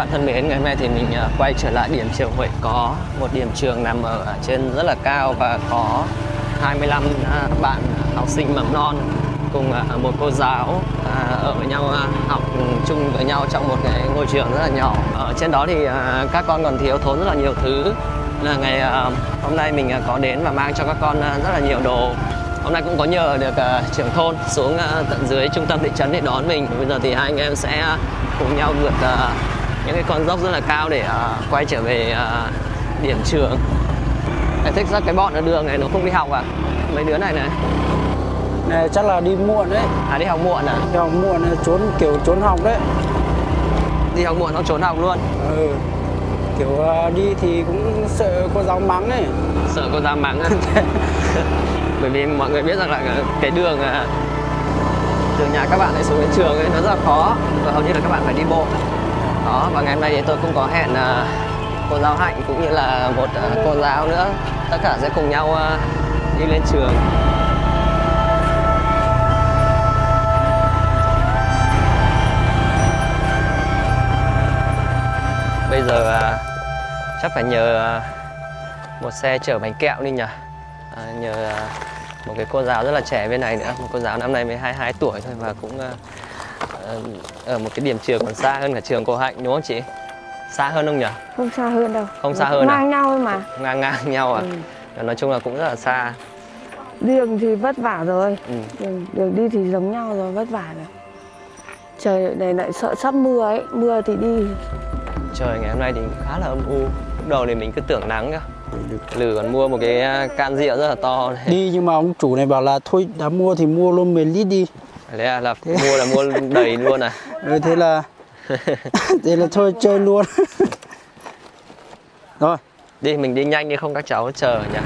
bạn thân mến, ngày hôm nay thì mình quay trở lại điểm trường Huệ. Có một điểm trường nằm ở trên rất là cao và có 25 bạn học sinh mầm non cùng một cô giáo ở với nhau, học chung với nhau trong một cái ngôi trường rất là nhỏ. Ở trên đó thì các con còn thiếu thốn rất là nhiều thứ. Là ngày hôm nay mình có đến và mang cho các con rất là nhiều đồ. Hôm nay cũng có nhờ được trưởng thôn xuống tận dưới trung tâm thị trấn để đón mình. Bây giờ thì hai anh em sẽ cùng nhau vượt những cái con dốc rất là cao để quay trở về điểm trường. Em thích rất cái bọn ở đường này nó không đi học à? Mấy đứa này này. Này chắc là đi muộn đấy. À, đi học muộn à? Đi học muộn kiểu trốn học đấy. Đi học muộn nó trốn học luôn. Ừ. Kiểu đi thì cũng sợ cô giáo mắng ấy. Sợ cô giáo mắng à? Bởi vì mọi người biết rằng là cái đường từ nhà các bạn ấy xuống đến trường ấy nó rất là khó và hầu như là các bạn phải đi bộ. Đó, và ngày hôm nay thì tôi cũng có hẹn cô giáo Hạnh cũng như là một cô giáo nữa, tất cả sẽ cùng nhau đi lên trường. Bây giờ chắc phải nhờ một xe chở bánh kẹo đi nhỉ. Nhờ một cái cô giáo rất là trẻ bên này nữa, một cô giáo năm nay mới 22 tuổi thôi và cũng ở một cái điểm trường còn xa hơn cả trường cô Hạnh, đúng không chị? Xa hơn không nhỉ? Không xa hơn đâu. Không xa hơn ngang nhau thôi mà. Ngang nhau à? Nói chung là cũng rất là xa. Đường thì vất vả rồi. Đường đi thì giống nhau rồi, vất vả rồi. Trời này lại sợ sắp mưa ấy, mưa thì đi. Trời ngày hôm nay thì khá là âm u. Lúc đầu thì mình cứ tưởng nắng cơ. Lử còn mua một cái can rượu rất là to này. Đi nhưng mà ông chủ này bảo là thôi đã mua thì mua luôn 10 lít đi. Thế là mua đầy luôn à? Thế là thế là thôi chơi luôn. Rồi đi, mình đi nhanh đi không các cháu chờ nhỉ.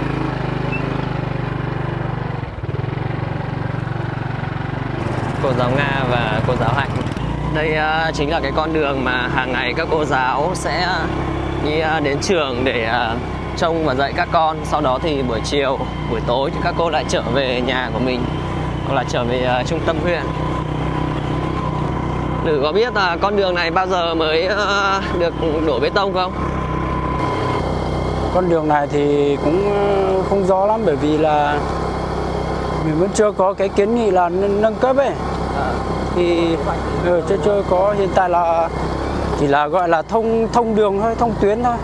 Cô giáo Nga và cô giáo Hạnh. Đây chính là cái con đường mà hàng ngày các cô giáo sẽ đi đến trường để trông và dạy các con. Sau đó thì buổi chiều, buổi tối thì các cô lại trở về nhà của mình hoặc là trở về trung tâm huyện. Lử có biết là con đường này bao giờ mới được đổ bê tông không? con đường này thì cũng không rõ lắm bởi vì là mình vẫn chưa có cái kiến nghị là nâng cấp ấy. Thì chưa có, hiện tại là chỉ là gọi là thông đường thôi, thông tuyến thôi.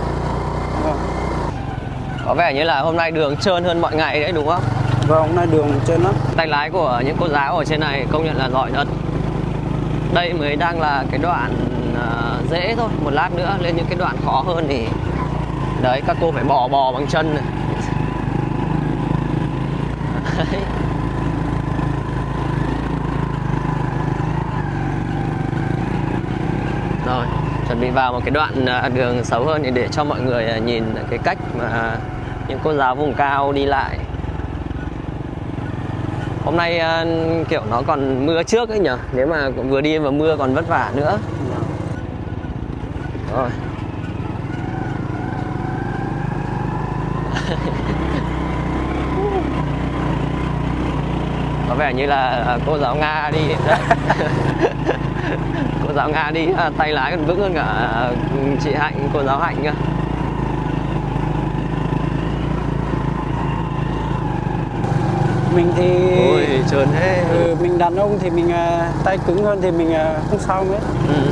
Có vẻ như là hôm nay đường trơn hơn mọi ngày đấy đúng không? Vâng, hôm nay đường trơn lắm. Tay lái của những cô giáo ở trên này công nhận là giỏi thật. Đây mới đang là cái đoạn dễ thôi, một lát nữa lên những cái đoạn khó hơn thì đấy các cô phải bò bằng chân này. Rồi, chuẩn bị vào một cái đoạn đường xấu hơn để cho mọi người nhìn cái cách mà những cô giáo vùng cao đi lại. Hôm nay kiểu nó còn mưa trước ấy nhở, nếu mà vừa đi mà mưa còn vất vả nữa. Rồi. Có vẻ như là cô giáo Nga đi đấy. Cô giáo Nga đi tay lái còn vững hơn cả chị Hạnh, cô giáo Hạnh cơ. Mình thì ôi trơn thế. Mình đàn ông thì mình tay cứng hơn thì mình không sao hết.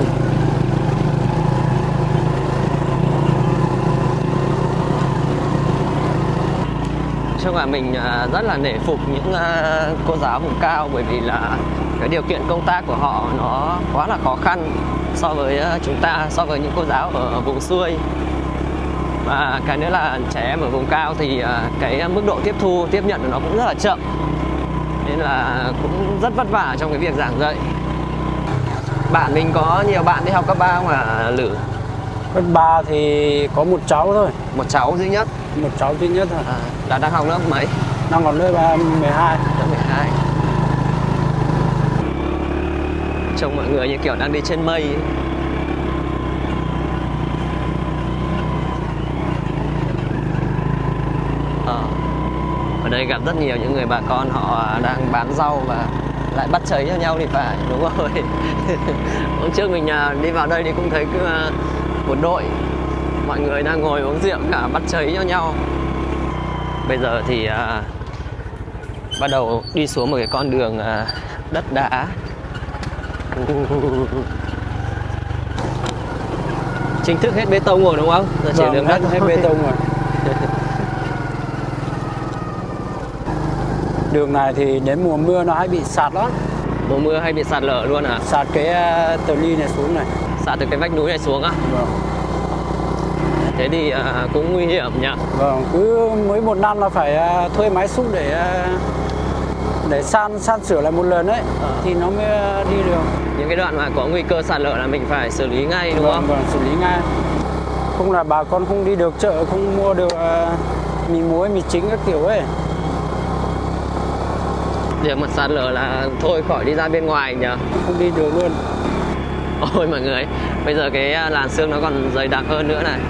Chung là mình rất là nể phục những cô giáo vùng cao bởi vì là cái điều kiện công tác của họ nó quá là khó khăn so với chúng ta, so với những cô giáo ở vùng xuôi. Và cái nữa là trẻ em ở vùng cao thì cái mức độ tiếp nhận của nó cũng rất là chậm, nên là cũng rất vất vả trong cái việc giảng dạy. Bạn mình có nhiều bạn đi học cấp 3 không hả Lử? Cấp 3 thì có một cháu thôi. Một cháu duy nhất? Một cháu duy nhất thôi. Là đang học lớp mấy? Đang học lớp 12. Lớp 12. Trông mọi người như kiểu đang đi trên mây ấy. Ở đây gặp rất nhiều những người bà con họ đang bán rau và lại bắt cháy cho nhau thì phải, đúng rồi. Hôm trước mình đi vào đây thì cũng thấy một đội mọi người đang ngồi uống rượu cả bắt cháy cho nhau. Bây giờ thì bắt đầu đi xuống một cái con đường đất đá. Chính thức hết bê tông rồi đúng không? Giờ chỉ đường đất hết bê tông rồi. Đường này thì đến mùa mưa nó hay bị sạt lắm. Mùa mưa hay bị sạt lở luôn à? Sạt cái tờ ly này xuống này. Sạt từ cái vách núi này xuống á? Vâng. Thế thì cũng nguy hiểm nhỉ? Vâng, cứ mỗi một năm là phải thuê máy xúc để san sửa lại một lần đấy, thì nó mới đi được. Những cái đoạn mà có nguy cơ sạt lở là mình phải xử lý ngay đúng không? Vâng, xử lý ngay. Không là bà con không đi được chợ, không mua được mì muối, mì chính các kiểu ấy. Việc mà sạt lở là thôi khỏi đi ra bên ngoài nhỉ? Không đi được luôn. Ôi mọi người, bây giờ cái làn sương nó còn dày đặc hơn nữa này.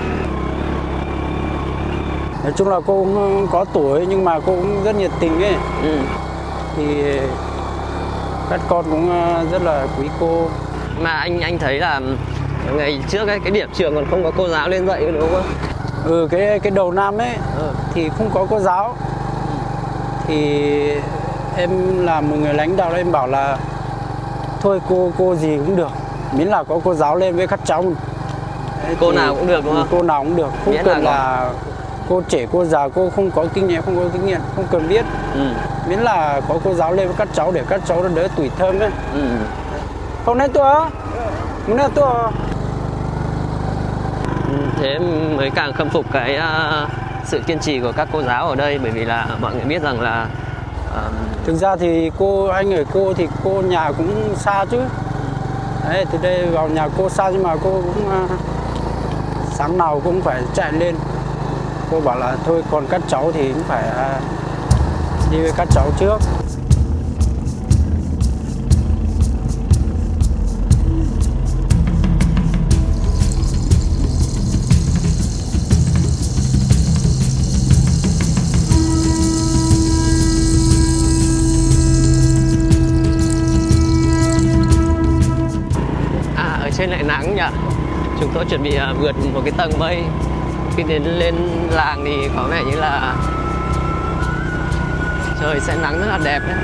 Nói chung là cô cũng có tuổi nhưng mà cô cũng rất nhiệt tình ấy. Thì các con cũng rất là quý cô. Mà anh thấy là ngày trước ấy, cái điểm trường còn không có cô giáo lên dạy đúng không? Cái đầu năm ấy thì không có cô giáo. Thì em là một người lãnh đạo, em bảo là thôi cô gì cũng được, miễn là có cô giáo lên với các cháu. Đấy, cô nào cũng được đúng không? Cô nào cũng được, không miễn cần là cô trẻ cô già, cô không có kinh nghiệm không cần biết. Miễn là có cô giáo lên với các cháu để các cháu nó đỡ tủi thân đấy. Không nên tôi muốn là tôi. Thế mới càng khâm phục cái sự kiên trì của các cô giáo ở đây, bởi vì là mọi người biết rằng là thực ra thì anh ở cô thì cô nhà cũng xa chứ. Đấy, từ đây vào nhà cô xa nhưng mà cô cũng sáng nào cũng phải chạy lên. Cô bảo là thôi còn các cháu thì cũng phải đi với các cháu trước. Trên lại nắng nhỉ. Chúng tôi chuẩn bị vượt một cái tầng mây. Khi đến lên làng thì có vẻ như là trời sẽ nắng rất là đẹp đấy.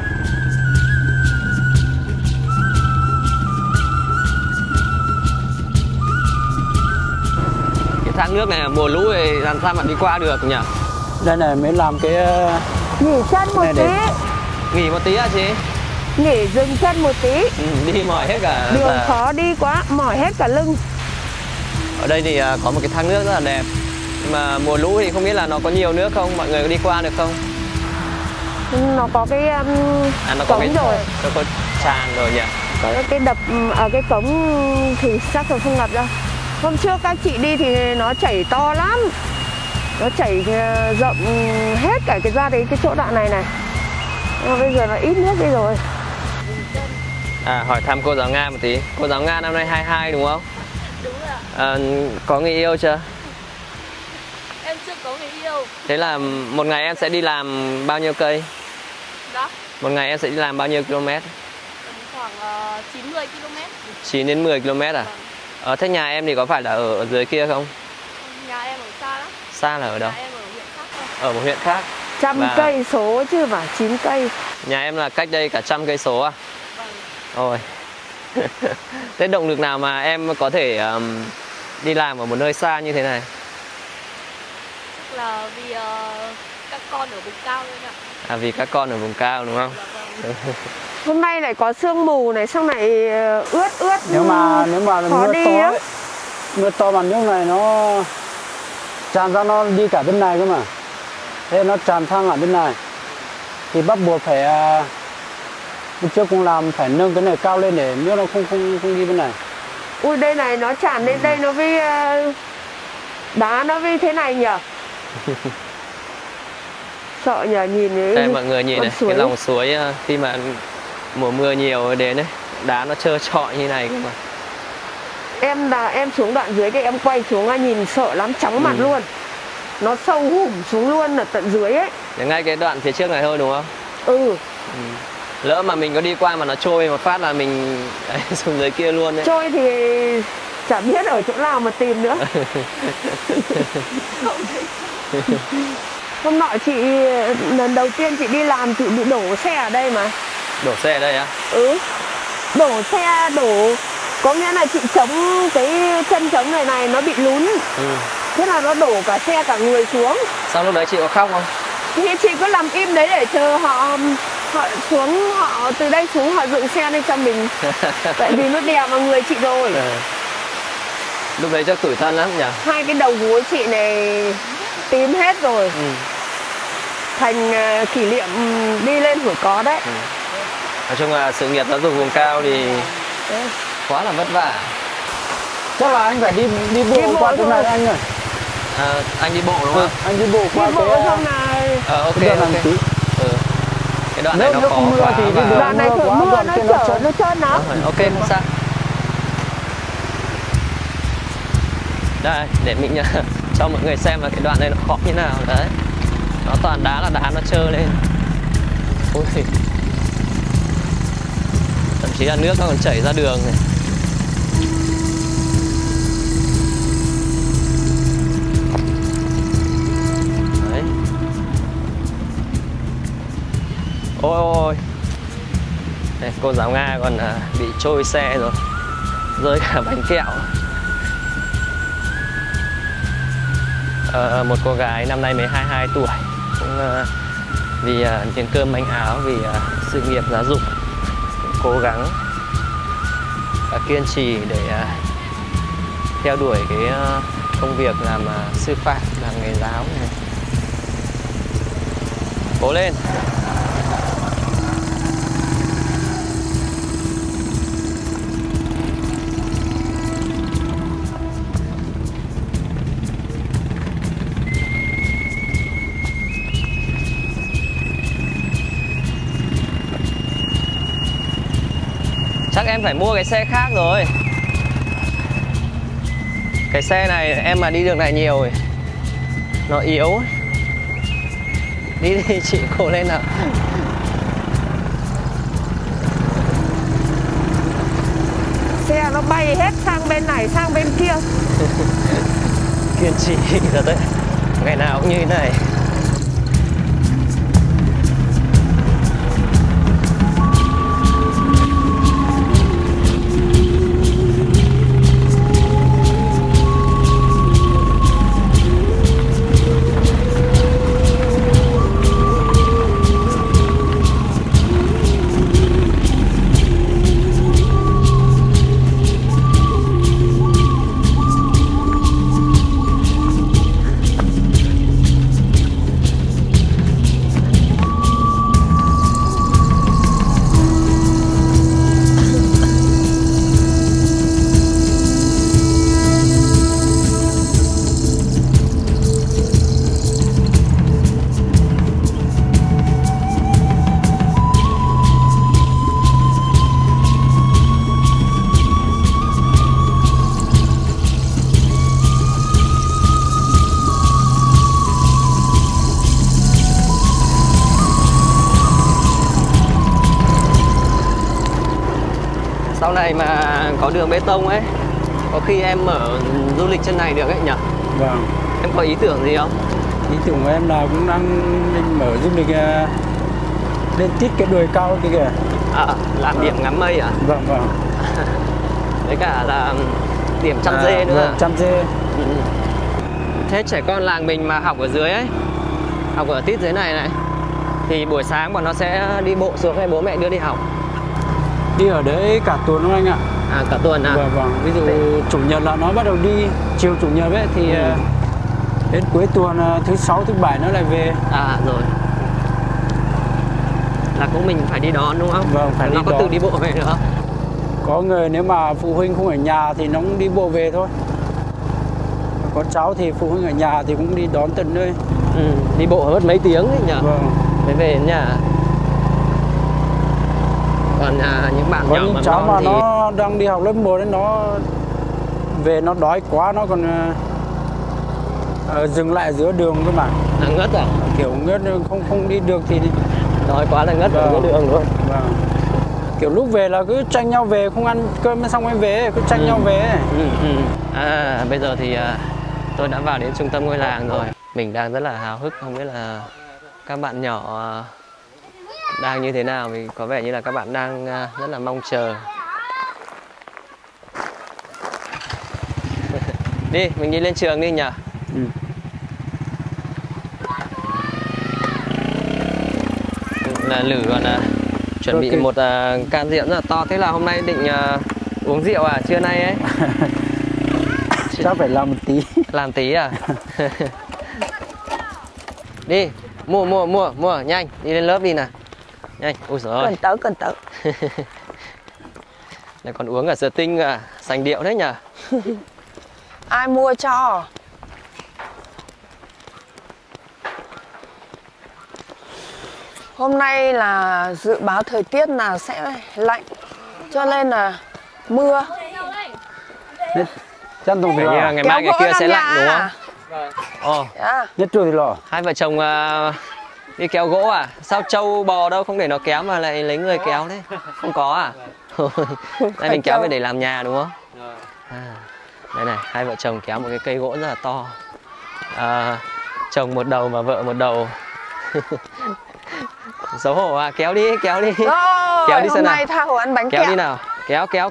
Cái thác nước này mùa lũ thì làm sao mà đi qua được nhỉ? Đây này mới làm cái nghỉ chân một tí. Nghỉ một tí à chị? Nghỉ dừng chân một tí. Đi mỏi hết cả. Đường khó đi quá, mỏi hết cả lưng. Ở đây thì có một cái thác nước rất là đẹp. Nhưng mà mùa lũ thì không biết là nó có nhiều nước không? Mọi người có đi qua được không? Nó có cái nó cống có rồi. Nó có tràn rồi nhỉ? Có cái đập ở cái cống thì chắc là không ngập đâu. Hôm trước các chị đi thì nó chảy to lắm. Nó chảy rộng hết cả cái ra đến cái chỗ đoạn này này. Nhưng mà bây giờ là ít nước đi rồi. Hỏi thăm cô giáo Nga một tí. Cô giáo Nga năm nay 22 đúng không? Đúng rồi ạ. Có người yêu chưa? Em chưa có người yêu. Thế là một ngày em sẽ đi làm bao nhiêu cây? Đó. Một ngày em sẽ đi làm bao nhiêu km? Khoảng 90 km. 9 đến 10 km à? Vâng. Thế nhà em thì có phải là ở dưới kia không? Nhà em ở xa lắm. Xa là ở đâu? Nhà em ở huyện khác thôi. Ở một huyện khác. 100 cây số chứ mà 9 cây. Nhà em là cách đây cả 100 cây số à? Vâng. Ôi. Thế động lực nào mà em có thể đi làm ở một nơi xa như thế này? Chắc là vì các con ở vùng cao nên ạ. Vì các con ở vùng cao đúng không? Vâng. Hôm nay lại có sương mù này, xong này ướt. Nếu mà mưa to ấy. Mưa to mà nước này nó tràn ra, nó đi cả bên này cơ mà. Thế nó tràn sang ở bên này thì bắt buộc phải hôm trước cũng làm phải nâng cái này cao lên để nước nó không đi bên này. Ui đây này nó tràn lên đây nó với đá nó với thế này nhỉ. Sợ nhờ nhìn ấy. Đây mọi người nhìn này, suối. cái dòng suối khi mà mùa mưa nhiều đến đấy, đá nó trơ trọi như này cơ mà. Em xuống đoạn dưới cái em quay xuống nhìn sợ lắm, chóng mặt luôn. Nó sâu hùm xuống luôn ở tận dưới ấy. Để ngay cái đoạn phía trước này thôi đúng không? Lỡ mà mình có đi qua mà nó trôi một phát là mình đấy, xuống dưới kia luôn đấy. Trôi thì chả biết ở chỗ nào mà tìm nữa. Hôm nọ chị lần đầu tiên chị đi làm chị bị đổ xe ở đây mà. Đổ xe ở đây á? Ừ. Đổ xe có nghĩa là chị chống cái chân chống này nó bị lún. Thế là nó đổ cả xe cả người xuống. Sau lúc đấy chị có khóc không? Thì chị cứ làm im đấy để chờ họ xuống, họ từ đây xuống họ dựng xe lên cho mình. Tại vì nó đè vào người chị rồi. Lúc đấy chắc tủi thân lắm nhỉ? Hai cái đầu gối chị này tím hết rồi. Thành kỷ niệm đi lên tuổi có đấy. Nói chung là sự nghiệp giáo dục vùng cao thì quá là vất vả. Chắc là anh phải đi bộ qua chỗ này anh ơi. Anh đi bộ đúng không? Anh đi bộ qua cái ok. Cái đoạn này nó khó mưa quá thì đi và... bộ đoạn này mưa nó trơn lắm. Ok, không sao. Đây, để mình cho mọi người xem là cái đoạn này nó khó như nào. Đấy, nó toàn đá là đá nó trơ lên. Ôi, thậm chí là nước nó còn chảy ra đường này. Đấy. Ôi, đây, cô giáo Nga còn bị trôi xe rồi, rơi cả bánh kẹo. Một cô gái năm nay mới 22 tuổi cũng vì miếng cơm manh áo, vì sự nghiệp giáo dục cũng cố gắng và kiên trì để theo đuổi cái công việc làm sư phạm, làm nghề giáo này. Cố lên. Chắc em phải mua cái xe khác rồi. Cái xe này em mà đi đường này nhiều rồi, nó yếu ấy. Đi chị, cố lên nào. Xe nó bay hết sang bên này sang bên kia. Kiên trì thật đấy, ngày nào cũng như thế này. Sau này mà có đường bê tông ấy, có khi em mở du lịch chân này được ấy nhỉ? Vâng. Em có ý tưởng gì không? Ý tưởng của em là cũng đang định mở du lịch lên tít cái đồi cao kia kìa. Làm điểm ngắm mây à? Vâng, vâng. Với cả là điểm chăm dê nữa. Vâng, chăm dê. Thế trẻ con làng mình mà học ở dưới ấy, học ở tít dưới này thì buổi sáng bọn nó sẽ đi bộ xuống hay bố mẹ đưa đi học? Đi ở đấy cả tuần luôn anh ạ. Cả tuần à? Vâng, vâng. Ví dụ chủ nhật là nó bắt đầu đi, chiều chủ nhật ấy thì đến cuối tuần thứ sáu thứ bảy nó lại về. Rồi. Là cũng mình phải đi đón đúng không? Vâng, phải đi nó có đón. tự đi bộ về nữa không? Có người nếu mà phụ huynh không ở nhà thì nó cũng đi bộ về thôi. Có cháu thì phụ huynh ở nhà thì cũng đi đón tận nơi. Đi bộ mất mấy tiếng ấy nhỉ? Vâng. Mới về đến nhà. Còn những bạn có nhỏ những cháu mà thì... nó đang đi học lớp 1 ấy, nó về nó đói quá nó còn dừng lại giữa đường cơ mà. Ngất à? Kiểu ngất không đi được thì Đói quá là ngất ở cái đường luôn. Vâng. Kiểu lúc về là cứ tranh nhau về, không ăn cơm xong mới về, cứ tranh nhau về. Bây giờ thì tôi đã vào đến trung tâm ngôi làng rồi. Mình đang rất là háo hức, không biết là các bạn nhỏ đang như thế nào. Vì có vẻ như là các bạn đang rất là mong chờ. Đi, mình đi lên trường đi nhỉ. Là Lử còn chuẩn bị một can rượu rất là to. Thế là hôm nay định uống rượu à? Trưa nay ấy. Chắc phải làm một tí. Làm tí à? Đi, mua, nhanh, đi lên lớp đi nào. Nhanh, ui giời ơi. Cần tớ. Lại còn uống cả sữa tinh à, sành điệu thế nhỉ? Ai mua cho? Hôm nay là dự báo thời tiết là sẽ lạnh, cho nên là mưa. Chắc tổng Như ngày mai ngày kia sẽ lạnh đúng không? Ồ, nhất trưa thì lò. hai vợ chồng đi kéo gỗ à? Sao trâu bò đâu không để nó kéo mà lại lấy người kéo thế? Không có à? Đây mình kéo về để làm nhà đúng không? Đây này, hai vợ chồng kéo một cái cây gỗ rất là to. Chồng một đầu mà vợ một đầu. Xấu hổ à? Kéo đi. Rồi, Kéo đi hôm xem nay nào. tha hồ ăn bánh Kéo kẹo. đi nào. Kéo.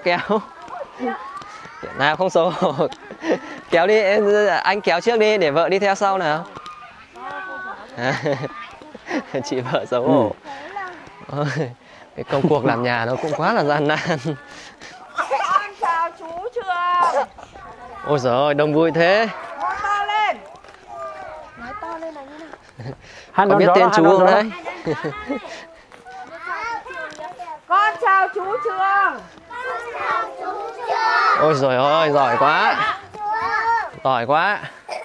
Nào, không xấu hổ. Kéo đi, anh kéo trước đi để vợ đi theo sau nào. Chị vợ xấu hổ. Cái công cuộc làm nhà nó cũng quá là gian nan. Con chào chú Trường. Ôi giời ơi, đông vui thế. Nói to lên. Nói to lên là như nào? Có biết tên chú không đấy? Con chào chú Trường. Ôi giời ơi, giỏi quá.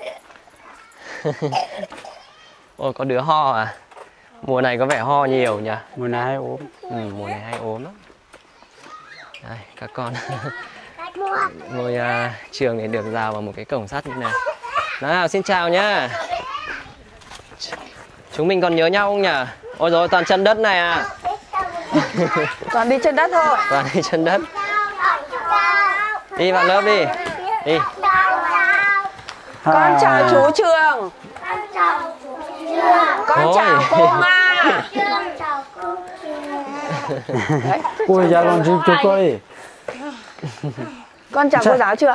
Ôi, có đứa ho à? Mùa này có vẻ ho nhiều nhỉ? Mùa này hay ốm. Mùa này hay ốm lắm. Đây, các con ngôi trường này được rào vào một cái cổng sắt như này. Nào, xin chào nhá. Chúng mình còn nhớ nhau không nhỉ? Ôi rồi toàn chân đất này à? Toàn đi chân đất thôi. Toàn đi chân đất. Đi vào lớp đi. Đi. Con chào chú Trường. Con chào cô Nga. Ôi dạ con chú coi. Con chào cô giáo chưa?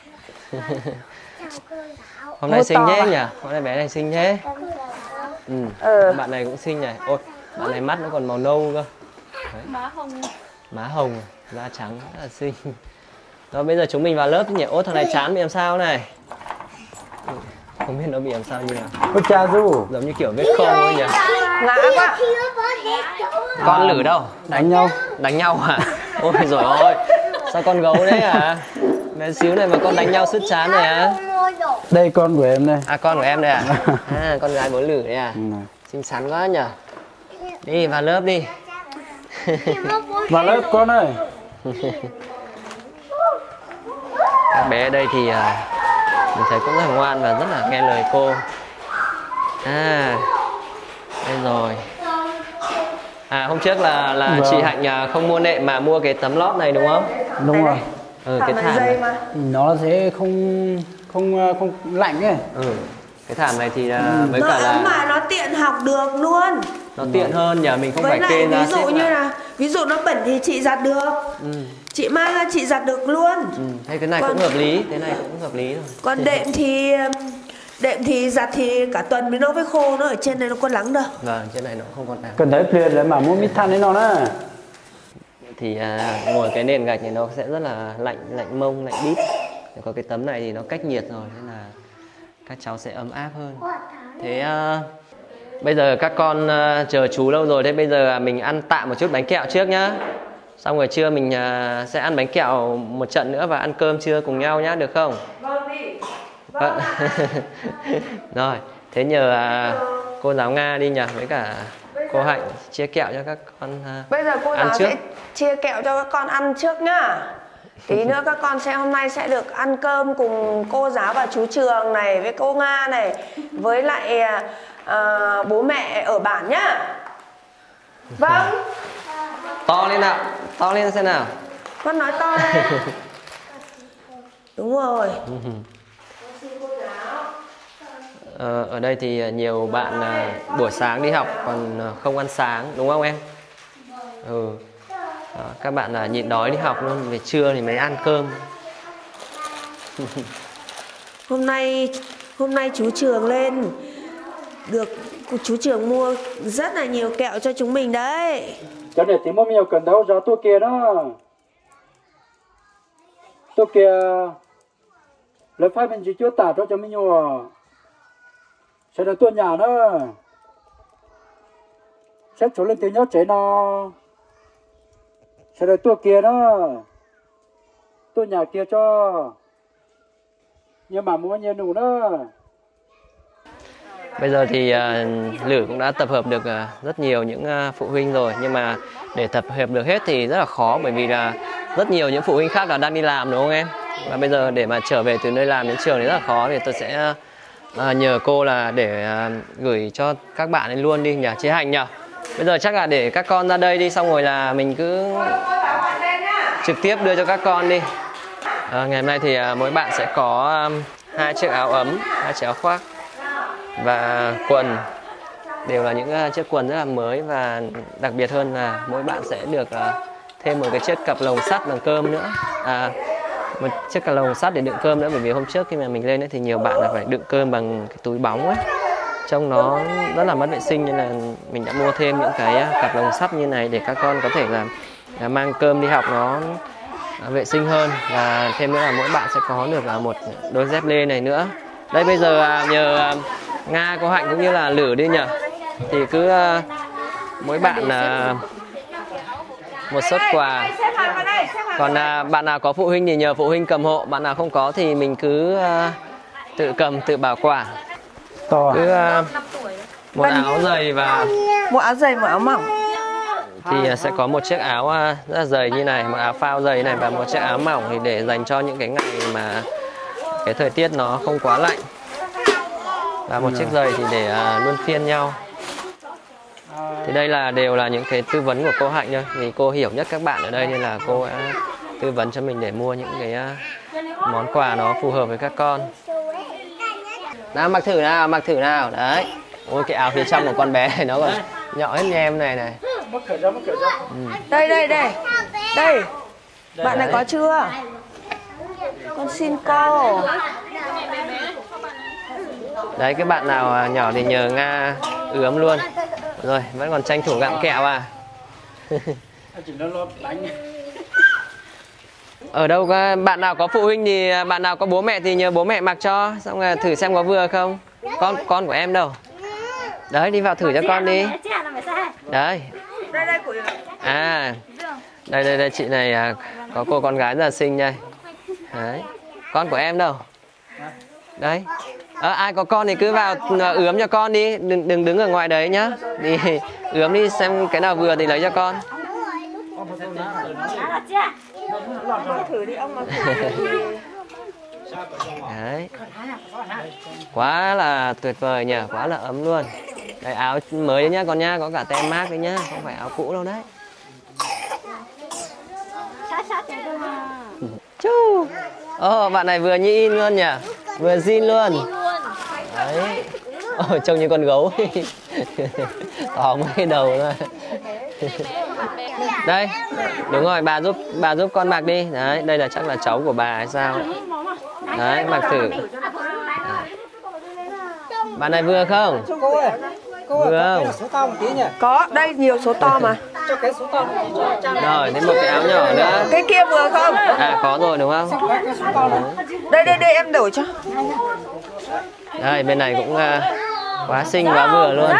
Hôm nay xinh thế nhỉ? Hôm nay bé này xinh thế. Bạn này cũng xinh nhỉ. Ôi, bạn này mắt nó còn màu nâu cơ. Đấy. Má hồng, da trắng rất là xinh. Rồi bây giờ chúng mình vào lớp nhỉ. Ôi thằng này chán bị làm sao này? Không biết nó bị làm sao như nào. Ôi cha du. Giống như kiểu vết khâu ấy nhỉ. Ngã quá. Con Lử đâu? Đánh nhau. Đánh nhau à? Ôi rồi ôi. Sao con gấu đấy à? Bé xíu này mà con đánh nhau sứt chán này à? Đây con của em đây. À con của em đây à? Con gái bố Lử đấy à? Xinh xắn quá nhỉ. Đi vào lớp đi. Vào lớp con ơi. Các bé ở đây thì mình thấy cũng rất là ngoan và rất là nghe lời cô. Đây rồi. Hôm trước là chị Hạnh không mua nệm mà mua cái tấm lót này đúng không? Đúng rồi. Cái thảm dây mà. Nó sẽ không lạnh ấy. Cái thảm này thì với cả là mà nó tiện học được luôn. nó tiện hơn nhỉ, mình không với phải lại kê ra ví dụ xếp như lại. là ví dụ nó bẩn thì chị giặt được. Chị mang ra chị giặt được luôn. Thế cái này cũng hợp lý, thế này cũng hợp lý rồi. Còn đệm thì giặt thì cả tuần mới nó mới khô, nó ở trên này nó có nắng đâu. Vâng, trên này nó không còn nắng. Cần thấy liền là mà mua mít than đấy nó đó. Thì ngồi cái nền gạch này nó sẽ rất là lạnh mông, lạnh đít. Có cái tấm này thì nó cách nhiệt rồi nên là các cháu sẽ ấm áp hơn. Thế bây giờ các con chờ chú lâu rồi, thế bây giờ mình ăn tạm một chút bánh kẹo trước nhá. Xong rồi trưa mình sẽ ăn bánh kẹo một trận nữa và ăn cơm trưa cùng nhau nhá, được không? Vâng đi. Vâng. Rồi, thế nhờ cô giáo Nga đi nhỉ, với cả cô Hạnh chia kẹo cho các con Bây giờ cô ăn giáo trước. sẽ chia kẹo cho các con ăn trước nhá. Tí nữa các con hôm nay sẽ được ăn cơm cùng cô giáo và chú Trường này, với cô Nga này, với lại bố mẹ ở bản nhá. Vâng. To lên nào, to lên xem nào. Con nói to lên. Đúng rồi. Ở đây thì nhiều bạn buổi sáng đi học còn không ăn sáng, đúng không em? Đó, các bạn nhịn đói đi học luôn, về trưa thì mới ăn cơm. Hôm nay chú Trường lên được chú Trường mua rất là nhiều kẹo cho chúng mình đấy. Cho nên thì mua nhiều cần đâu cho tôi kia đó. Tôi kia lấy phép mình chỉ chưa tả cho mình nhiều. Sẽ là tôi nhà đó. Sẽ chỗ lên tiếng nhớ chế nó. Sẽ là tôi kia đó. Tôi nhà kia cho. Nhưng mà mua nhiều đủ đó. Bây giờ thì Lử cũng đã tập hợp được rất nhiều những phụ huynh rồi. Nhưng mà để tập hợp được hết thì rất là khó. Bởi vì là rất nhiều những phụ huynh khác là đang đi làm, đúng không em? Và bây giờ để mà trở về từ nơi làm đến trường thì rất là khó. Thì tôi sẽ nhờ cô là để gửi cho các bạn ấy luôn đi nhỉ, chị Hạnh nhỉ. Bây giờ chắc là để các con ra đây đi, xong rồi là mình cứ trực tiếp đưa cho các con đi. Ngày hôm nay thì mỗi bạn sẽ có 2 chiếc áo ấm, 2 chiếc áo khoác và quần. Đều là những chiếc quần rất là mới, và đặc biệt hơn là mỗi bạn sẽ được thêm một cái chiếc cặp lồng sắt bằng cơm nữa. Một chiếc cặp lồng sắt để đựng cơm nữa, bởi vì hôm trước khi mà mình lên ấy, thì nhiều bạn là phải đựng cơm bằng cái túi bóng ấy, trông nó rất là mất vệ sinh, nên là mình đã mua thêm những cái cặp lồng sắt như này để các con có thể là mang cơm đi học nó vệ sinh hơn. Và thêm nữa là mỗi bạn sẽ có được một đôi dép lê này nữa. Đây bây giờ nhờ Nga, cô Hạnh cũng như là Lử đi nhỉ, thì cứ mỗi bạn một suất quà. Còn bạn nào có phụ huynh thì nhờ phụ huynh cầm hộ, bạn nào không có thì mình cứ tự cầm, tự bảo quản. Cứ một áo dày và một áo dày, một áo mỏng. Thì sẽ có một chiếc áo rất là dày như này, một áo phao dày này, và một chiếc áo mỏng thì để dành cho những cái ngày mà cái thời tiết nó không quá lạnh. Và một chiếc giày thì để luân phiên nhau. Thì đây đều là những cái tư vấn của cô Hạnh thôi, vì cô hiểu nhất các bạn ở đây nên là cô đã tư vấn cho mình để mua những cái món quà nó phù hợp với các con. Nào mặc thử nào, đấy. Ôi cái áo phía trong của con bé này nó còn nhỏ hết như em này. Đây. Bạn này có chưa? Con xin cô. Đấy, cái bạn nào nhỏ thì nhờ Nga ướm luôn. Rồi, vẫn còn tranh thủ gặm kẹo à. Ở đâu bạn nào có phụ huynh thì bạn nào có bố mẹ thì nhờ bố mẹ mặc cho, xong rồi thử xem có vừa không. Con của em đâu? Đấy, đi vào thử cho con đi. Đấy. Đây chị này có cô con gái rất là xinh đây. Đấy. Con của em đâu? Đấy. Ai có con thì cứ vào ướm cho con đi, đừng đứng ở ngoài đấy nhá. Đi ướm đi xem cái nào vừa thì lấy cho con. Đấy. Quá là tuyệt vời nhỉ, quá là ấm luôn. Đây áo mới đấy nhá con nhá, có cả tem mác đấy nhá, không phải áo cũ đâu đấy. Chú. Bạn này vừa như in luôn nhỉ, vừa zin luôn. Đấy. Trông như con gấu. To mấy đầu thôi. Đây, đúng rồi, bà giúp con mặc đi. Đấy, đây là chắc là cháu của bà hay sao. Đấy, mặc thử. Bạn này vừa không? Vừa không? Có, đây nhiều số to mà. Rồi, thêm một cái áo nhỏ nữa. Cái kia vừa không? Có rồi đúng không? Đây em đổi cho. Đây, bên này cũng quá xinh, quá vừa luôn.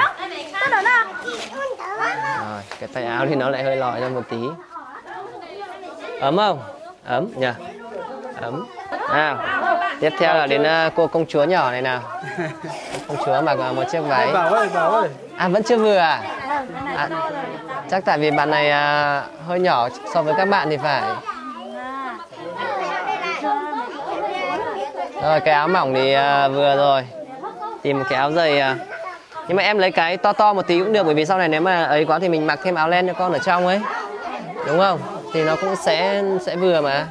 Rồi, cái tay áo thì nó lại hơi lòi ra một tí. Ấm không? Ấm nhỉ? Ấm. Nào, tiếp theo là đến cô công chúa nhỏ này nào. Công chúa mặc một chiếc váy. Vẫn chưa vừa à? Chắc tại vì bạn này hơi nhỏ so với các bạn thì phải. Rồi, cái áo mỏng thì vừa rồi. Tìm một cái áo dày Nhưng mà em lấy cái to to một tí cũng được, bởi vì sau này nếu mà ấy quá thì mình mặc thêm áo len cho con ở trong ấy, đúng không? Thì nó cũng sẽ vừa mà.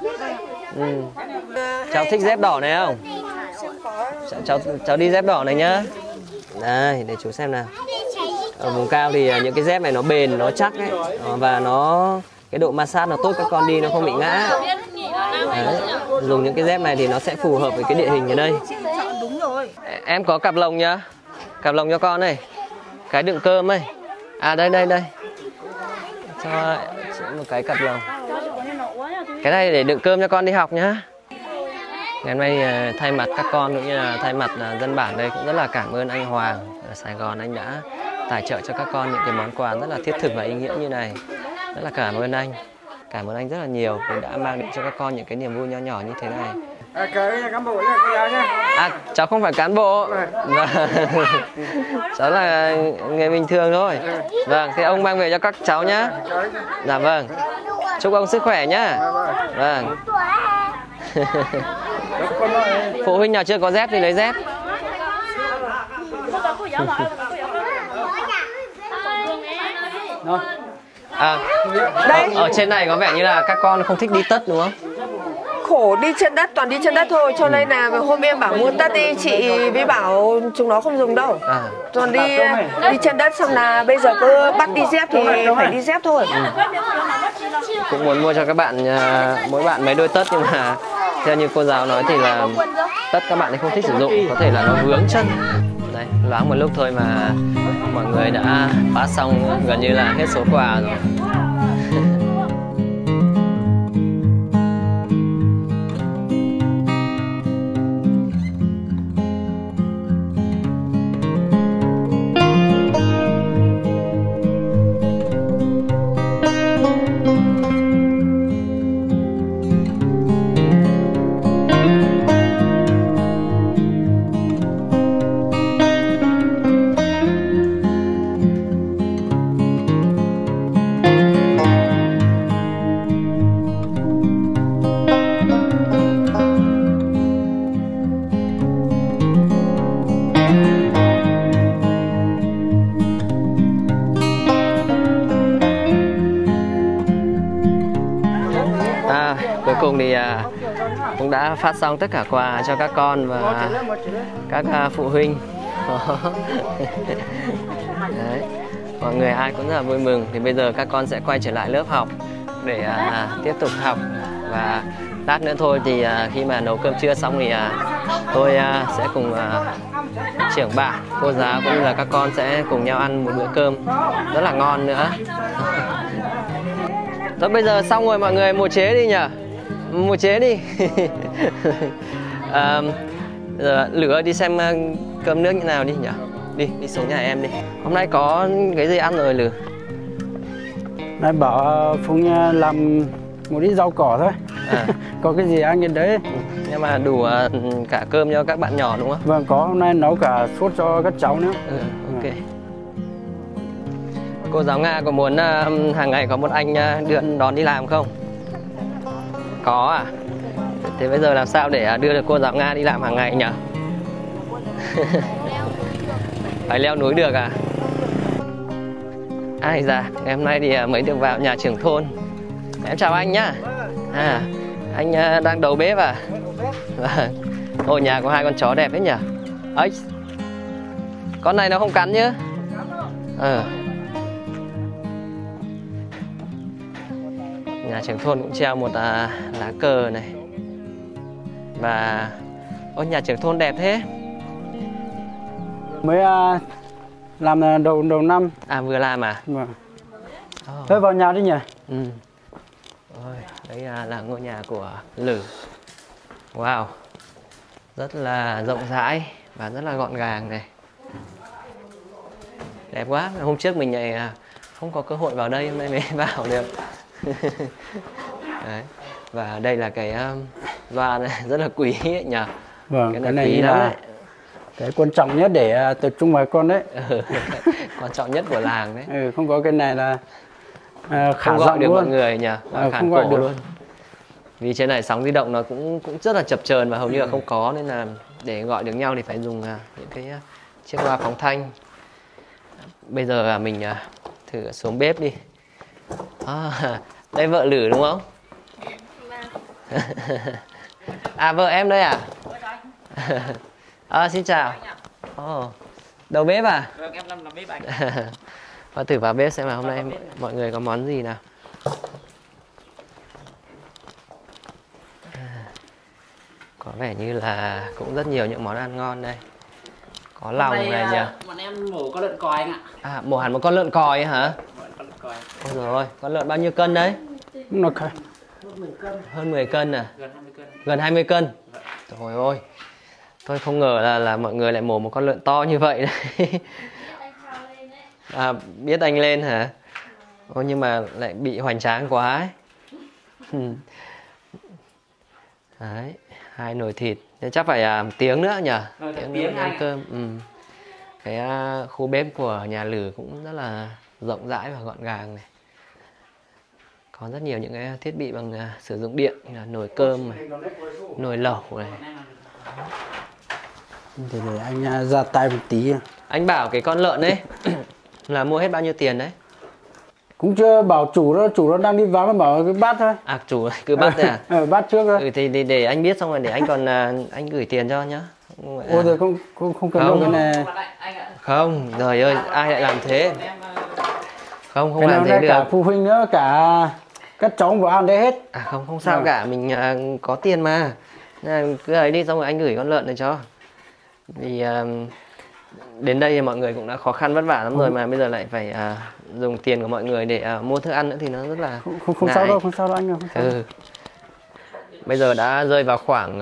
Cháu thích dép đỏ này không? Cháu đi dép đỏ này nhá. Đây, để chú xem nào. Ở vùng cao thì những cái dép này nó bền, nó chắc ấy, và cái độ ma sát nó tốt, các con đi nó không bị ngã. Đấy. Dùng những cái dép này thì nó sẽ phù hợp với cái địa hình ở đây. Em có cặp lồng nhá, cặp lồng cho con này, cái đựng cơm ấy. À đây cho một cái cặp lồng. Cái này để đựng cơm cho con đi học nhá. Ngày hôm nay thay mặt các con cũng như là thay mặt dân bản đây cũng rất là cảm ơn anh Hoàng ở Sài Gòn, anh đã tài trợ cho các con những cái món quà rất là thiết thực và ý nghĩa như này. Rất là cảm ơn anh rất là nhiều vì đã mang đến cho các con những cái niềm vui nho nhỏ như thế này. Cái cán bộ là cái nhá. À, cháu không phải cán bộ. Cháu là người bình thường thôi. Vâng, thế ông mang về cho các cháu nhá. Dạ vâng. Chúc ông sức khỏe nhá. Vâng. Phụ huynh nào chưa có dép thì lấy dép. À, ở trên này có vẻ như là các con không thích đi tất đúng không? Khổ đi trên đất, toàn đi trên đất thôi. Cho nên là hôm em bảo mua tất đi, chị mới bảo chúng nó không dùng đâu. Toàn đi trên đất, xong là bây giờ cứ bắt đi dép thì phải đi dép thôi. Cũng muốn mua cho các bạn, mỗi bạn mấy đôi tất, nhưng mà theo như cô giáo nói thì là tất các bạn ấy không thích sử dụng, có thể là nó vướng chân. Đấy, loáng một lúc thôi mà mọi người đã phát xong gần như là hết số quà rồi. Cuối cùng thì cũng đã phát xong tất cả quà cho các con và các phụ huynh. Đấy, mọi người ai cũng rất là vui mừng. Thì bây giờ các con sẽ quay trở lại lớp học để tiếp tục học. Và lát nữa thôi thì khi mà nấu cơm trưa xong thì tôi sẽ cùng trưởng bản, cô giáo cũng như là các con sẽ cùng nhau ăn một bữa cơm rất là ngon nữa. Thôi bây giờ xong rồi, mọi người một chế đi nhỉ? Một chế đi. Giờ lửa đi xem cơm nước như nào đi nhỉ? Đi xuống nhà em đi. Hôm nay có cái gì ăn rồi Lửa? Này bảo Phùng làm một ít rau cỏ thôi. Có cái gì ăn cái đấy. Nhưng mà đủ cả cơm cho các bạn nhỏ đúng không? Vâng, có, hôm nay nấu cả sốt cho các cháu nữa. Ok. Cô giáo Nga có muốn hàng ngày có một anh đưa đón đi làm không? Có à? Thế bây giờ làm sao để đưa được cô giáo Nga đi làm hàng ngày nhỉ? Phải leo núi được à? Ai da, ngày hôm nay thì mới được vào nhà trưởng thôn. Em chào anh nhá. Anh đang đầu bếp à? Ôi, nhà có hai con chó đẹp đấy nhỉ? Ấy, con này nó không cắn nhá. Nhà trưởng thôn cũng treo một lá cờ này. Và ôi, nhà trưởng thôn đẹp thế. Mới làm đầu năm. À, vừa làm à? Vâng. Thôi vào nhà đi nhỉ? Ôi, đấy là ngôi nhà của Lử. Wow, rất là rộng rãi và rất là gọn gàng này. Đẹp quá. Hôm trước mình này không có cơ hội vào đây, hôm nay mới vào được. Đấy. Và đây là cái loa này rất là quý ấy nhỉ? Vâng, cái này là cái quan trọng nhất để tập trung vào con đấy. Quan trọng nhất của làng đấy. Không có cái này là không gọi được mọi người nhỉ? Không gọi được luôn. Vì trên này sóng di động nó cũng rất là chập chờn và hầu như là không có, nên là để gọi được nhau thì phải dùng những cái chiếc loa phóng thanh. Bây giờ mình thử xuống bếp đi. Đây vợ Lử đúng không? À vợ em đây à? Xin chào. Đầu bếp à? Vâng, em làm bếp anh. Và thử vào bếp xem là hôm nay mọi người có món gì nào. Có vẻ như là cũng rất nhiều những món ăn ngon đây. Có lòng này nhỉ? Bọn em mổ con lợn còi anh ạ. À, mổ hẳn một con lợn còi hả? Con lợn còi. Ôi dồi ôi, con lợn bao nhiêu cân đấy? Hơn 10 cân à? Gần 20 cân. Gần 20 cân. Trời ơi. Tôi không ngờ là mọi người lại mổ một con lợn to như vậy đấy. À, biết anh lên hả? Ôi nhưng mà lại bị hoành tráng quá ấy. Đấy, 2 nồi thịt. Thế chắc phải tiếng nữa nhỉ? Tiếng nữa ăn cơm. Cái khu bếp của nhà Lử cũng rất là rộng rãi và gọn gàng này. Có rất nhiều những cái thiết bị bằng sử dụng điện, như là nồi cơm này, nồi lẩu này. Thì để anh ra tay một tí. Anh bảo cái con lợn ấy là mua hết bao nhiêu tiền đấy? Cũng chưa bảo chủ nó đang đi vắng, nó bảo cái bát thôi. À chủ cứ bắt thôi à? Bát trước thôi. Thì để anh biết xong rồi để anh còn anh gửi tiền cho nhá. Ôi rồi không cần đâu cái này. Không, trời ơi, ai lại làm thế? Không làm thế được. Cả phụ huynh nữa, cả các cháu vào ăn đấy hết. À không sao cả, mình có tiền mà. Nên cứ ấy đi xong rồi anh gửi con lợn này cho. Vì đến đây thì mọi người cũng đã khó khăn vất vả lắm rồi mà bây giờ lại phải dùng tiền của mọi người để mua thức ăn nữa thì nó rất là không sao đâu, không sao đâu anh. Bây giờ đã rơi vào khoảng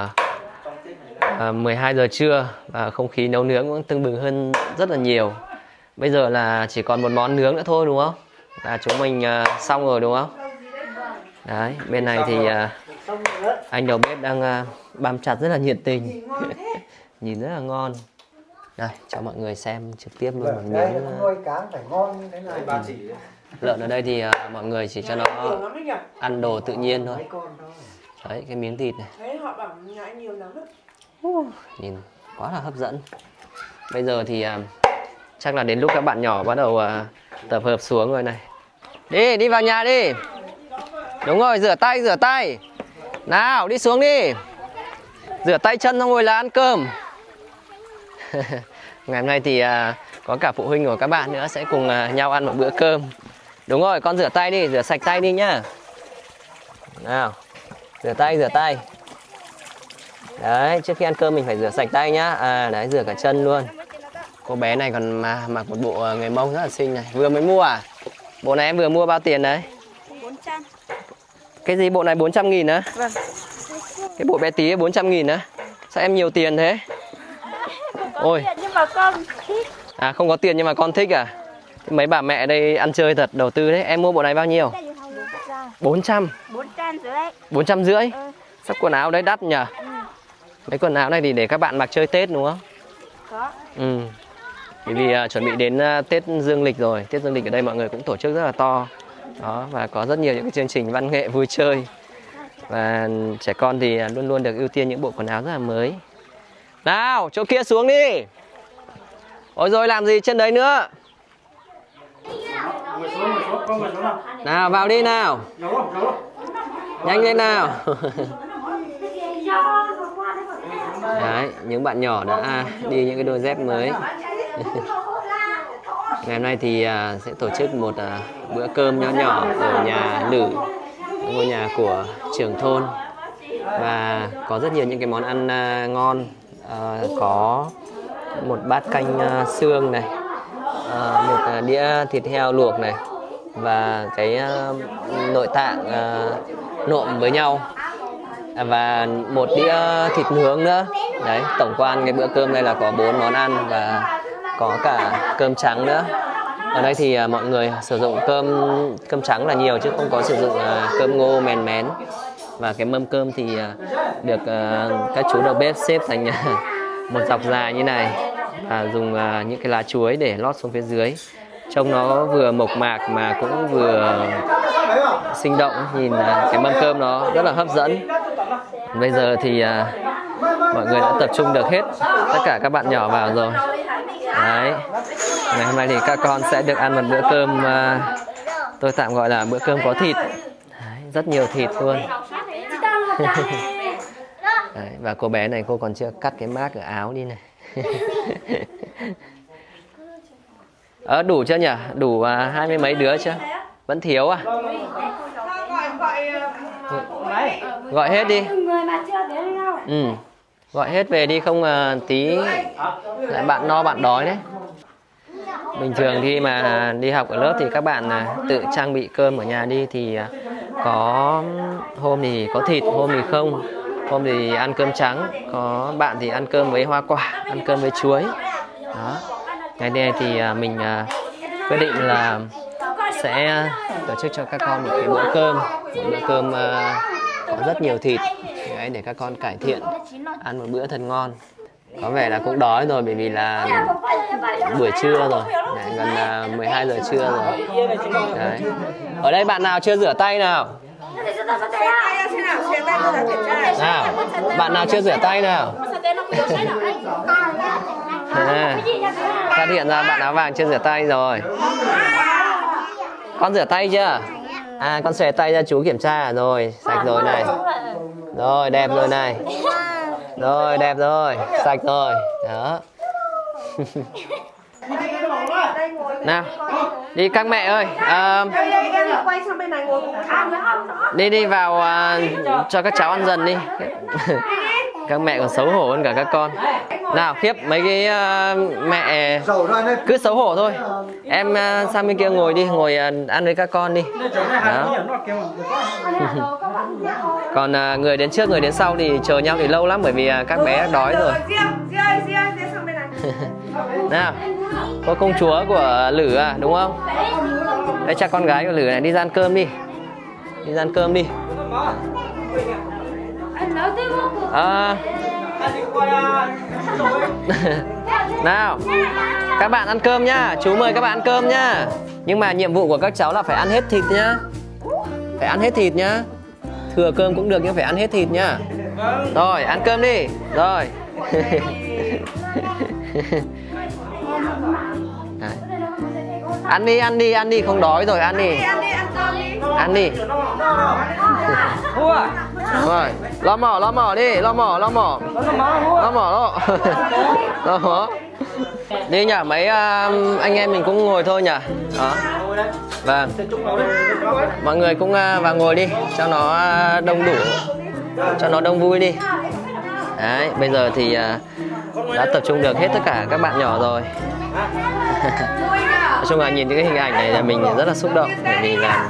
12 giờ trưa và không khí nấu nướng cũng tưng bừng hơn rất là nhiều. Bây giờ là chỉ còn một món nướng nữa thôi đúng không? Là chúng mình xong rồi đúng không? Đấy, bên này thì anh đầu bếp đang băm chặt rất là nhiệt tình. Nhìn rất là ngon. Đây, cho mọi người xem trực tiếp luôn một miếng. Lợn ở đây thì mọi người chỉ cho nó ăn đồ tự nhiên thôi. Đấy, cái miếng thịt này. Nhìn quá là hấp dẫn. Bây giờ thì chắc là đến lúc các bạn nhỏ bắt đầu tập hợp xuống rồi này. Đi vào nhà đi. Đúng rồi, rửa tay. Nào, đi xuống đi. Rửa tay chân xong rồi là ăn cơm. Ngày hôm nay thì có cả phụ huynh của các bạn nữa sẽ cùng nhau ăn một bữa cơm. Đúng rồi, con rửa tay đi, rửa sạch tay đi nhá. Nào, rửa tay. Đấy, trước khi ăn cơm mình phải rửa sạch tay nhá. Đấy, rửa cả chân luôn. Cô bé này còn mặc một bộ người Mông rất là xinh này. Vừa mới mua à? Bộ này em vừa mua bao tiền đấy? 400. Cái gì bộ này 400.000 á? Vâng. Cái bộ bé tí 400.000 á? Sao em nhiều tiền thế? Ôi. Tiền nhưng mà con thích. À không có tiền nhưng mà con thích à? Mấy bà mẹ đây ăn chơi thật, đầu tư đấy. Em mua bộ này bao nhiêu? 400. 450. Sắc quần áo đấy đắt nhỉ? Mấy quần áo này thì để các bạn mặc chơi Tết đúng không? Có. Bởi vì chuẩn bị đến Tết Dương Lịch rồi. Tết Dương Lịch ở đây mọi người cũng tổ chức rất là to. Đó, và có rất nhiều những cái chương trình văn nghệ vui chơi. Và trẻ con thì luôn luôn được ưu tiên những bộ quần áo rất là mới. Nào, chỗ kia xuống đi. Ôi rồi làm gì trên đấy nữa? Nào, vào đi nào. Nhanh lên nào. Đấy, những bạn nhỏ đã đi những cái đôi dép mới. Ngày hôm nay thì sẽ tổ chức một bữa cơm nho nhỏ ở nhà Lử, ngôi nhà của trưởng thôn. Và có rất nhiều những cái món ăn ngon. Có một bát canh xương này, một đĩa thịt heo luộc này, và cái nội tạng nộm với nhau, và một đĩa thịt nướng nữa. Đấy, tổng quan cái bữa cơm này là có 4 món ăn và có cả cơm trắng nữa. Ở đây thì mọi người sử dụng cơm trắng là nhiều chứ không có sử dụng cơm ngô mèn mén. Và cái mâm cơm thì được các chú đầu bếp xếp thành một dọc dài như này, và dùng những cái lá chuối để lót xuống phía dưới. Trông nó vừa mộc mạc mà cũng vừa sinh động. Nhìn cái mâm cơm nó rất là hấp dẫn. Bây giờ thì mọi người đã tập trung được hết tất cả các bạn nhỏ vào rồi. Đấy. Ngày hôm nay thì các con sẽ được ăn một bữa cơm tôi tạm gọi là bữa cơm có thịt. Đấy, rất nhiều thịt luôn. Đấy, và cô bé này cô còn chưa cắt cái mác ở áo đi này. Đủ chưa nhỉ? Đủ 20 mấy đứa chưa? Vẫn thiếu à? Gọi hết đi. Gọi hết về đi, không tí lại bạn no bạn đói đấy. Bình thường khi mà đi học ở lớp thì các bạn tự trang bị cơm ở nhà đi, thì có hôm thì có thịt, hôm thì không. Hôm thì ăn cơm trắng, có bạn thì ăn cơm với hoa quả, ăn cơm với chuối. Đó. Ngày nay thì mình quyết định là sẽ tổ chức cho các con một cái bữa cơm có rất nhiều thịt. Đấy, để các con cải thiện, ăn một bữa thật ngon. Có vẻ là cũng đói rồi, bởi vì là buổi trưa rồi. Đấy, gần 12 giờ trưa rồi. Đấy. Ở đây bạn nào chưa rửa tay nào? Nào, bạn nào chưa rửa tay nào? Phát hiện ra bạn áo vàng chưa rửa tay rồi. Con rửa tay chưa? Con xòe tay ra chú kiểm tra rồi. Sạch rồi này. Rồi, đẹp rồi này. Rồi, đẹp rồi. Sạch rồi. Đó. Nào, đi các mẹ ơi. Đi vào cho các cháu ăn dần đi. Các mẹ còn xấu hổ hơn cả các con. Nào, khiếp, mấy cái mẹ cứ xấu hổ thôi. Em sang bên kia ngồi đi, ngồi ăn với các con đi. Đó. Còn người đến trước, người đến sau thì chờ nhau thì lâu lắm, bởi vì các bé đói rồi. Nào, có công chúa của Lử à, đúng không? Đây, cha con gái của Lử này, đi ra ăn cơm đi. Đi ra ăn cơm đi. Nào, các bạn ăn cơm nhá. Chú mời các bạn ăn cơm nhá. Nhưng mà nhiệm vụ của các cháu là phải ăn hết thịt nhá. Phải ăn hết thịt nhá. Thừa cơm cũng được nhưng phải ăn hết thịt nhá. Rồi, ăn cơm đi. Rồi. Ăn đi, không đói rồi, ăn đi. Ăn đi. Rồi, lo mỏ đi, lo mỏ. Đi nhỉ, mấy anh em mình cũng ngồi thôi nhỉ. Đó. Vâng. Mọi người cũng vào ngồi đi, cho nó đông đủ, cho nó đông vui đi. Đấy, bây giờ thì đã tập trung được hết tất cả các bạn nhỏ rồi. Nói chung là nhìn những cái hình ảnh này là mình rất là xúc động, bởi vì là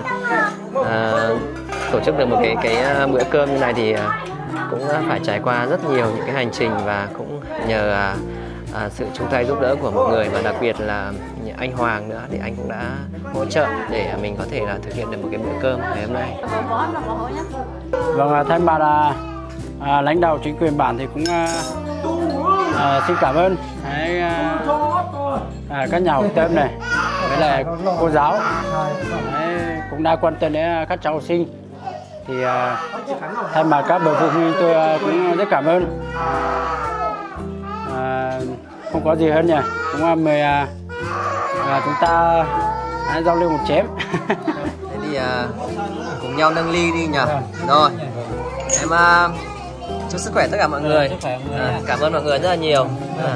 tổ chức được một cái bữa cơm như này thì cũng phải trải qua rất nhiều những cái hành trình, và cũng nhờ sự chung tay giúp đỡ của mọi người, và đặc biệt là anh Hoàng nữa, thì anh cũng đã hỗ trợ để mình có thể là thực hiện được một cái bữa cơm ngày hôm nay. Vâng, thay mặt lãnh đạo chính quyền bản thì cũng xin cảm ơn các nhà hảo tâm này, với lại cô giáo cũng đã quan tâm đến các cháu học sinh. Thì thay mặt các bậc phụ huynh tôi cũng rất cảm ơn. Không có gì hơn nhỉ, cũng mời chúng ta giao lưu một chén. Thế thì cùng nhau nâng ly đi nhỉ. Rồi, em chúc sức khỏe tất cả mọi người. Cảm ơn mọi người rất là nhiều.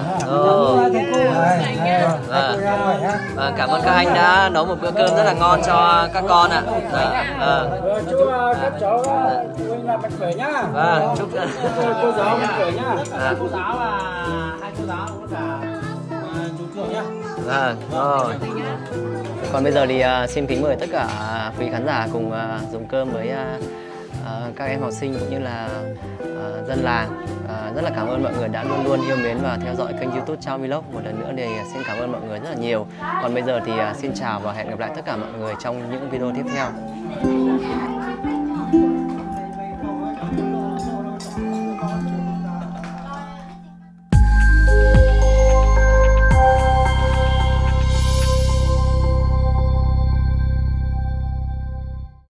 Cảm ơn các anh đã nấu một bữa cơm rất là ngon cho các con ạ. Chúc các cháu phụ huynh là mạnh khỏe nhá. Chúc cô giáo mạnh khỏe nhá. Cô giáo là hai cô giáo cũng cả chú trưởng nhá. Rồi. Còn bây giờ thì xin kính mời tất cả quý khán giả cùng dùng cơm với các em học sinh cũng như là dân làng. Rất là cảm ơn mọi người đã luôn luôn yêu mến và theo dõi kênh YouTube Chao Vlog. Một lần nữa thì xin cảm ơn mọi người rất là nhiều. Còn bây giờ thì xin chào và hẹn gặp lại tất cả mọi người trong những video tiếp theo.